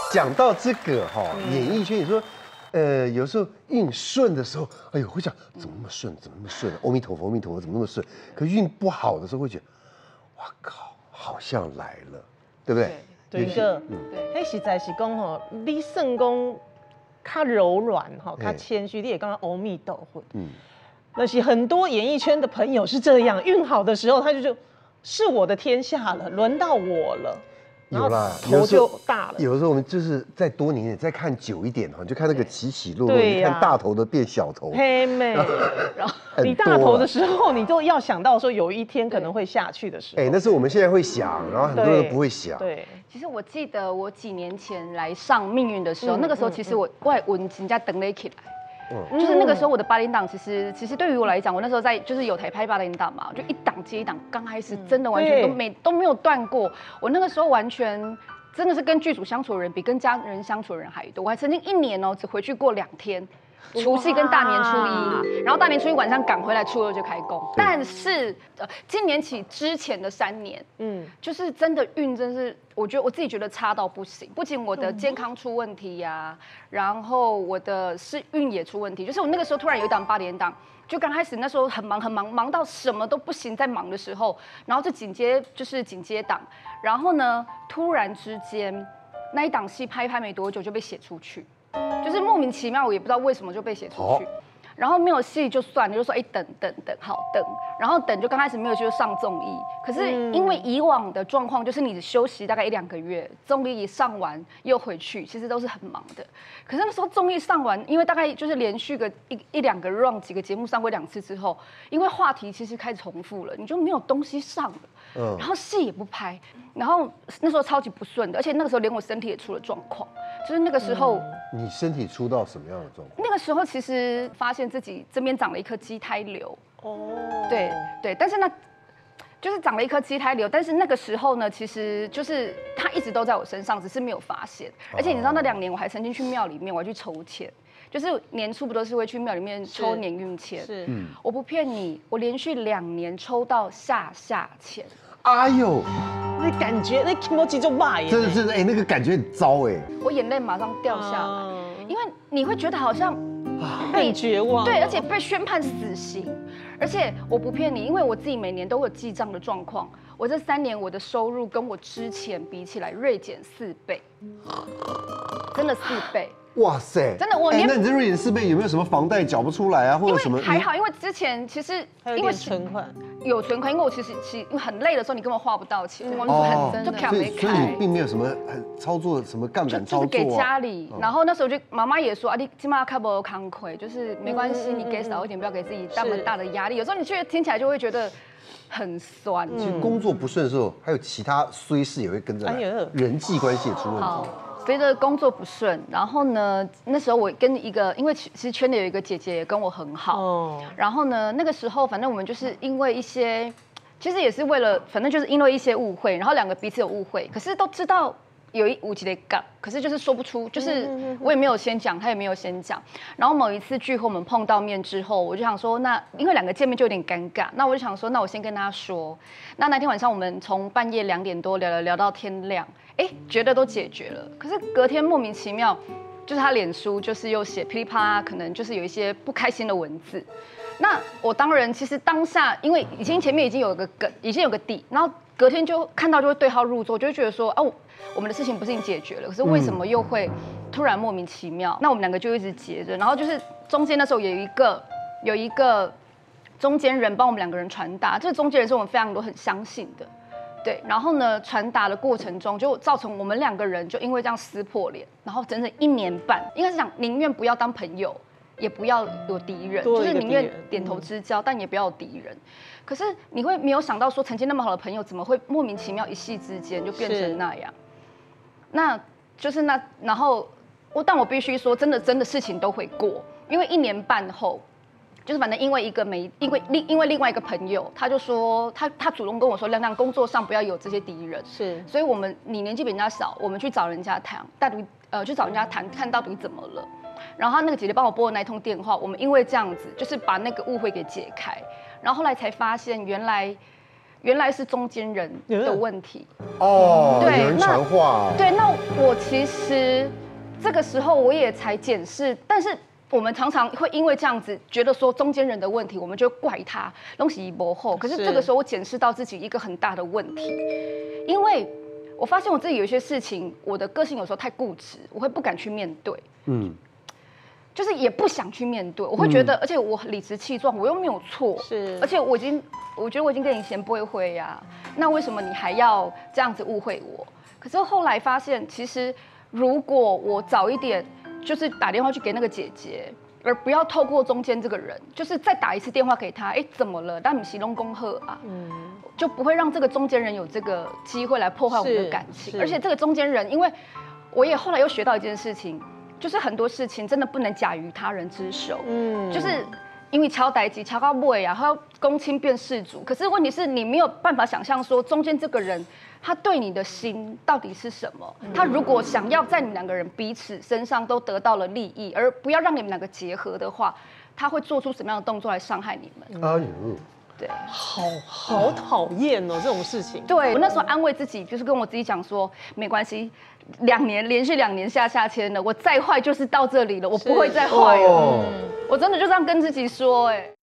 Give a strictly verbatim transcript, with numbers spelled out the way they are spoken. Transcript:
讲到这个哈，演艺圈，你说，呃，有时候运顺的时候，哎呦，会想怎么那么顺，怎么那么顺？阿弥陀佛，阿弥陀佛，怎么那么顺？可运不好的时候，会觉得，哇靠，好像来了，对不对？ 对，一个，对，迄实在是讲吼，你算讲较柔软哈，较谦虚，你也刚刚阿弥陀佛，嗯，那是很多演艺圈的朋友是这样，运好的时候他就就是我的天下了，轮到我了。 有啦， 头就大了。 有的时候我们就是再多年点，再看久一点哈，就看那个起起落落，你看大头的变小头， 黑妹。然后你大头的时候，你都要想到说有一天可能会下去的时候。 哎，那是我们现在会想，然后很多人都不会想。 对， 其实我记得我几年前来上命运的时候，那个时候其实我外文人家等了起来。嗯，就是那个时候我的八点档，其实其实对于我来讲，我那时候在就是有台拍八点档嘛，就一档接一档，刚开始真的完全都没都没有断过。我那个时候完全真的是跟剧组相处的人比跟家人相处的人还多。我还曾经一年哦只回去过两天。除夕跟大年初一，然后大年初一晚上赶回来，初二就开工。但是呃，今年起之前的三年，嗯，就是真的运真是，我觉得我自己觉得差到不行。不仅我的健康出问题呀、啊，然后我的是运也出问题。就是我那个时候突然有一档八点档，就刚开始那时候很忙很忙，忙到什么都不行，在忙的时候，然后就紧接就是紧接档，然后呢，突然之间那一档戏拍一拍没多久就被写出去。就是莫名其妙，我也不知道为什么就被写出去，然后没有戏就算了，就说哎等等等好等，然后等就刚开始没有去就上综艺，可是因为以往的状况就是你休息大概一两个月，综艺一上完又回去，其实都是很忙的。可是那时候综艺上完，因为大概就是连续个一一两个 run 几个节目上过两次之后，因为话题其实开始重复了，你就没有东西上了。嗯，然后戏也不拍，然后那时候超级不顺的，而且那个时候连我身体也出了状况，就是那个时候。 嗯、你身体出到什么样的状况？ 那个时候其实发现自己这边长了一颗畸胎瘤。哦。对对，但是呢，就是长了一颗畸胎瘤，但是那个时候呢，其实就是它一直都在我身上，只是没有发现。而且你知道那两年我还曾经去庙里面，我还去抽签。就是年初不都是会去庙里面抽年运签？是，嗯，我不骗你，我连续两年抽到下下签。 哎呦， 那感觉那気持ち就坏耶， 真的是哎，那个感觉很糟哎。 我眼泪马上掉下来，因为你会觉得好像被绝望， 对，而且被宣判死刑。而且我不骗你，因为我自己每年都有记账的状况，我这三年我的收入跟我之前比起来锐减四倍，真的四倍。 哇塞， 真的我哎，那你这锐减四倍有没有什么房贷缴不出来啊，或者什么？ 还好，因为之前其实因为存款有存款，因为我其实其因为很累的时候你根本花不到钱，哦，就卡没开， 所以你并没有什么很操作什么杠杆操作， 就是给家里。然后那时候就妈妈也说啊，你起码开不康亏，就是没关系，你给少一点，不要给自己那么大的压力。有时候你觉得听起来就会觉得很酸。 其实工作不顺的时候，还有其他衰事也会跟着来，人际关系也出问题。 随着工作不顺，然后呢，那时候我跟一个，因为其实圈里有一个姐姐也跟我很好，哦，然后呢，那个时候反正我们就是因为一些，其实也是为了，反正就是因为一些误会，然后两个彼此有误会，可是都知道有一五级的杠，可是就是说不出，就是我也没有先讲，他也没有先讲，然后某一次聚会我们碰到面之后，我就想说，那因为两个见面就有点尴尬，那我就想说，那我先跟他说，那那天晚上我们从半夜两点多聊聊聊到天亮。哎，觉得都解决了，可是隔天莫名其妙，就是他脸书就是又写噼里啪啦，可能就是有一些不开心的文字。那我当然其实当下，因为已经前面已经有一个梗，已经有个底，然后隔天就看到就会对号入座，就会觉得说，哦、啊，我们的事情不是已经解决了，可是为什么又会突然莫名其妙？那我们两个就一直结着，然后就是中间那时候有一个有一个中间人帮我们两个人传达，这个中间人是我们非常多很相信的。对，然后呢，传达的过程中就造成我们两个人就因为这样撕破脸，然后整整一年半，应该是讲宁愿不要当朋友，也不要有敌人，就是宁愿点头之交，嗯、但也不要有敌人。可是你会没有想到说，曾经那么好的朋友，怎么会莫名其妙一夕之间就变成那样？那就是那，然后我但我必须说，真的真的事情都会过，因为一年半后。就是反正因为一个没因为另因为另外一个朋友，他就说他他主动跟我说，亮亮工作上不要有这些敌人，是，所以我们你年纪比人家小，我们去找人家谈，到底呃去找人家谈，看到底怎么了。然后他那个姐姐帮我拨的那一通电话，我们因为这样子，就是把那个误会给解开。然后后来才发现，原来原来是中间人的问题。 哦，有人传话。 对，那我其实这个时候我也才检视，但是我们常常会因为这样子觉得说中间人的问题，我们就怪他东西不厚。可是这个时候我检视到自己一个很大的问题，因为我发现我自己有一些事情，我的个性有时候太固执，我会不敢去面对。嗯。就是也不想去面对，我会觉得，嗯、而且我理直气壮，我又没有错， 是， 而且我已经，我觉得我已经跟你先不会会呀，那为什么你还要这样子误会我？可是后来发现，其实如果我早一点，就是打电话去给那个姐姐，而不要透过中间这个人，就是再打一次电话给他，哎，怎么了？但你形容恭贺啊，嗯，就不会让这个中间人有这个机会来破坏我们的感情，而且这个中间人，因为我也后来又学到一件事情。就是很多事情真的不能假于他人之手，嗯，就是因为敲代机敲到尾啊，然后公亲变事主。可是问题是你没有办法想象说中间这个人他对你的心到底是什么？他如果想要在你们两个人彼此身上都得到了利益，而不要让你们两个结合的话，他会做出什么样的动作来伤害你们？哎呦！对， 好好讨厌哦，这种事情。 对我那时候安慰自己，就是跟我自己讲说，没关系，两年连续两年下下签了，我再坏就是到这里了，我不会再坏了。我真的就这样跟自己说，哎。